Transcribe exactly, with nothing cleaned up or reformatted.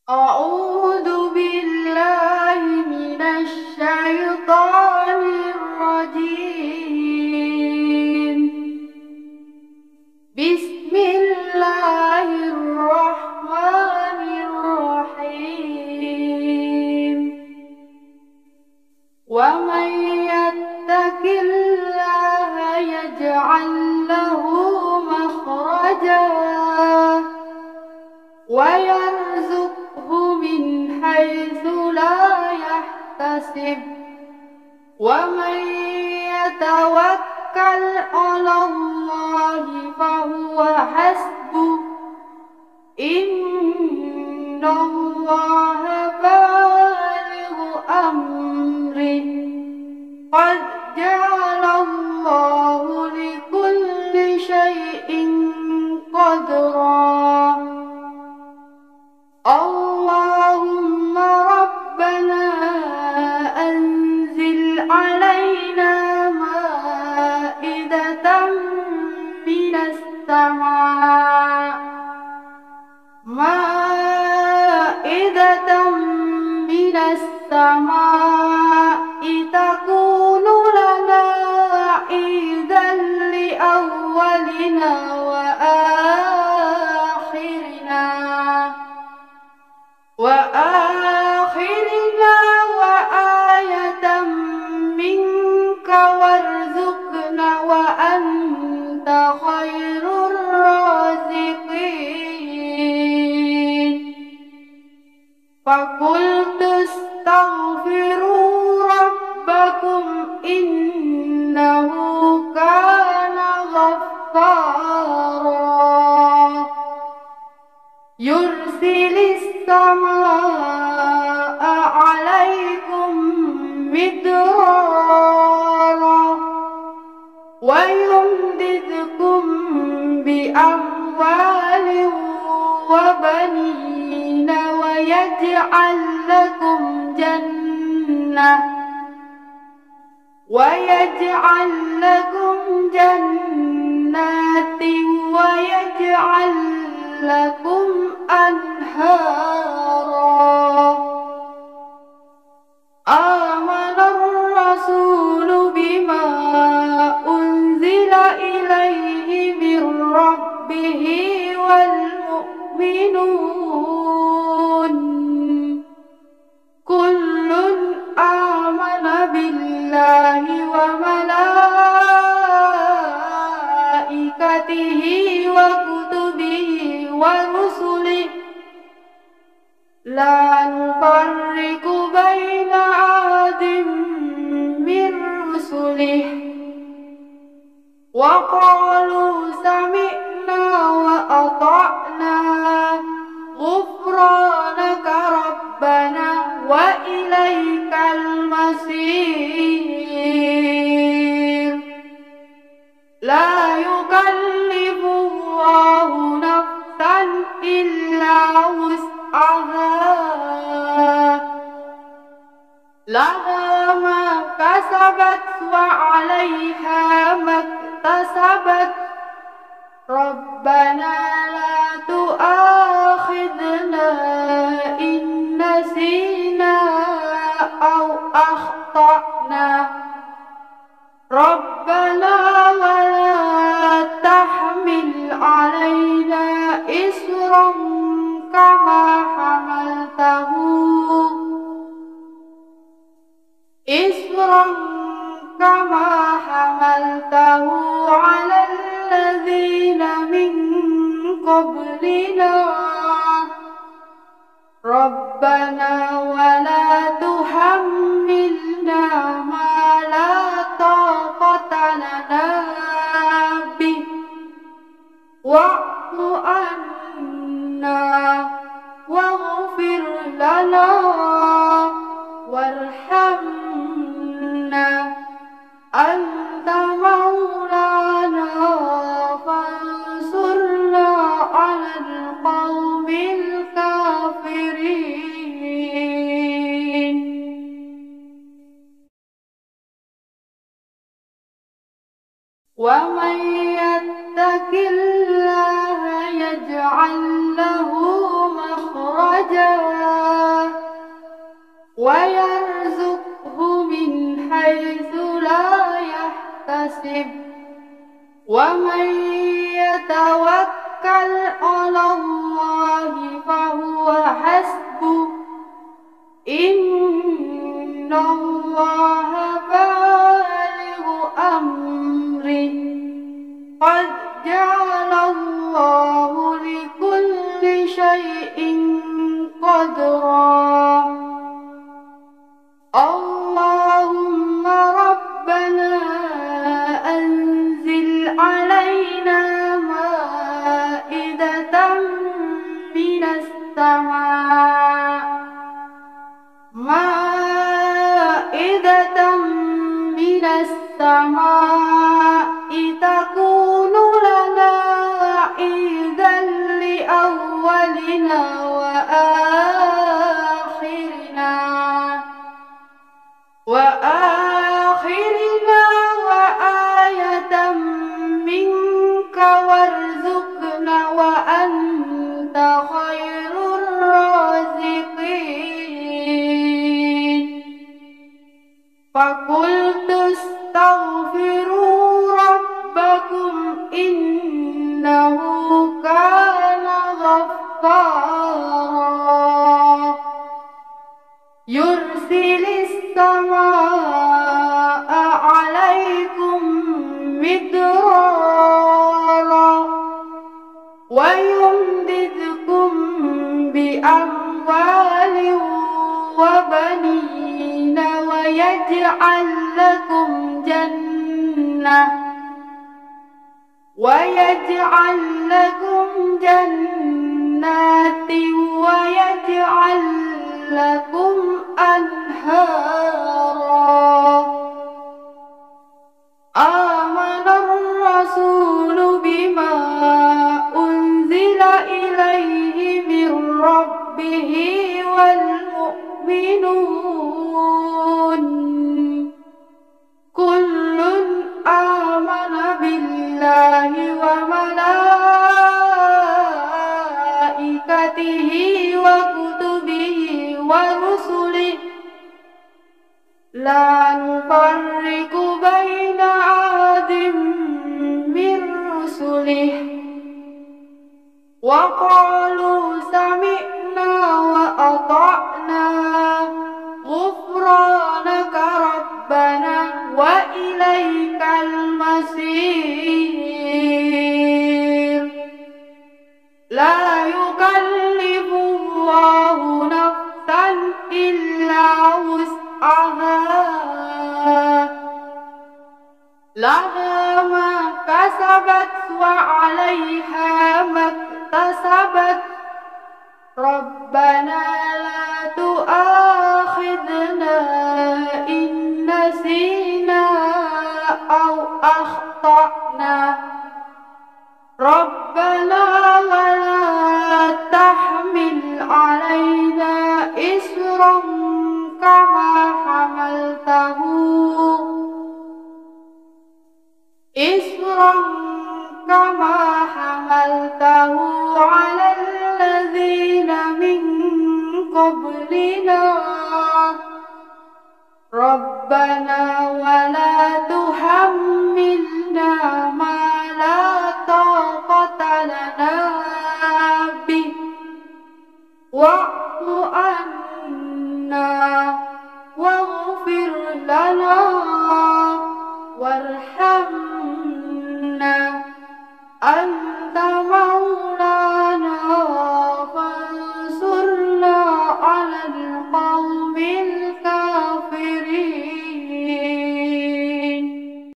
أعوذ بالله من الشيطان الرجيم. بسم الله الرحمن الرحيم. ومن يتق الله يجعل له مخرجا ويرزقه من حيث لا يحتسب ومن يتوكل على الله فهو حسبه إن الله بالغ أمره قد جعل الله لكل شيء قدرا. اللهم ربنا أنزل علينا مائدة من السماء مائدة من السماء تكون لنا عيدا لأولنا وآخرنا وآخرنا وآية منك وارزقنا وأنت خير الرازقين. فقلت استغفروا ربكم إنه كان غفارا يرسل السماء عليكم مدرارا ويمددكم بأموال وبنين ويجعل لكم جنة ويجعل لكم جنات ويجعل لكم أنهارا. آمن الرسول بما أنزل إليه من ربه والمؤمنون كل آمن بالله وملائكته وكتبه ورسله لا نفرق بين أحد من رسله وقالوا سمعنا وأطعنا غفرانك ربنا وإليك المصير. لا يكلف الله نفسا إلا وسعها لها ما كسبت وعليها ما اكتسبت ربنا لا تؤاخذنا إن نسينا أو أخطأنا ربنا ولا تحمل علينا إصرا كما حملته إصرا كما حملته على الذين من قبلنا ربنا ولا تحملنا ما لا طاقة لنا به واعف عنا واغفر لنا وارحمنا أنت مولانا فانصرنا على القوم الكافرين. ومن يتق الله يجعل له مخرجا ويرزقه من حيث لا يحتسب ومن يتوكل على الله فهو حسبه إن الله بالغ أمره قد جعل الله لكل شيء قدرا. اللهم ربنا أنزل علينا مائدة من السماء مائدة من السماء تكون لنا عيدا لأولنا وآخرنا وآخرنا وآية منك وارزقنا وأنت خير الرازقين. فقلت استغفروا ربكم إنه كان غفارا يرسل السماء عليكم مدرارا ويمددكم بأموال وبنين ويجعل لكم جنة ويجعل لكم جنات ويجعل لكم أنهارا. آمن الرسول بما أنزل إليه من ربه والمؤمنون كل آمن بالله وملائكته وكتبه ورسله لا نفرق بين أحد من رسله وقالوا سمعنا وأطعنا غفرانك ربنا وإليك المصير. لا يكلف الله نفسا إلا وسعها لها ما كسبت وعليها ما اكتسبت ربنا لا تؤاخذنا إن نسينا أو أخطأنا ربنا ولا تحمل علينا إصرا كما حملته إصرا كما حملته على الذين من قبلنا ربنا ولا تحملنا ما لا طاقة لنا به واعف عنا واغفر لنا وارحمنا أنت